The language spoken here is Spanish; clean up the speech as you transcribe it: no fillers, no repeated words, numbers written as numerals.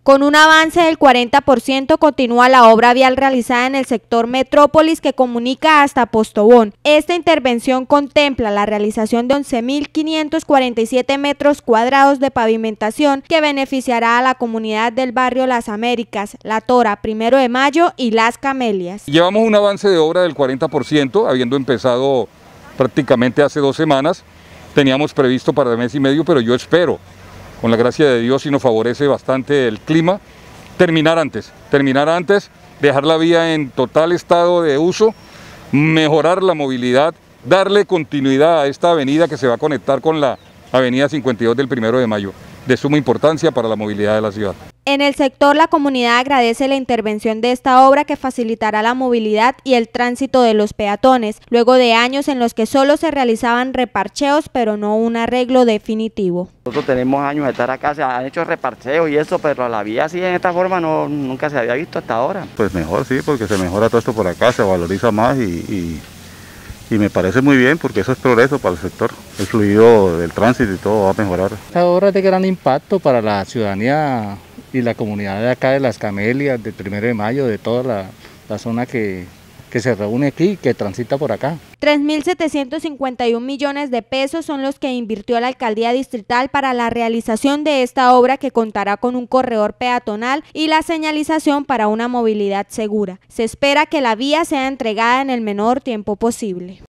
Con un avance del 40% continúa la obra vial realizada en el sector Metrópolis que comunica hasta Postobón. Esta intervención contempla la realización de 11.547 metros cuadrados de pavimentación que beneficiará a la comunidad del barrio Las Américas, La Tora, 1 de Mayo y Las Camelias. Llevamos un avance de obra del 40%, habiendo empezado prácticamente hace 2 semanas. Teníamos previsto para el mes y medio, pero yo espero, con la gracia de Dios, si nos favorece bastante el clima, terminar antes, dejar la vía en total estado de uso, mejorar la movilidad, darle continuidad a esta avenida que se va a conectar con la avenida 52 del 1 de Mayo, de suma importancia para la movilidad de la ciudad. En el sector, la comunidad agradece la intervención de esta obra que facilitará la movilidad y el tránsito de los peatones, luego de años en los que solo se realizaban reparcheos, pero no un arreglo definitivo. Nosotros tenemos años de estar acá, se han hecho reparcheos y eso, pero la vía así en esta forma nunca se había visto hasta ahora. Pues mejor sí, porque se mejora todo esto por acá, se valoriza más y me parece muy bien porque eso es progreso para el sector. El fluido del tránsito y todo va a mejorar. Esta obra es de gran impacto para la ciudadanía y la comunidad de acá de Las Camelias, del 1 de Mayo, de toda la zona que se reúne aquí, que transita por acá. 3.751 millones de pesos son los que invirtió la alcaldía distrital para la realización de esta obra, que contará con un corredor peatonal y la señalización para una movilidad segura. Se espera que la vía sea entregada en el menor tiempo posible.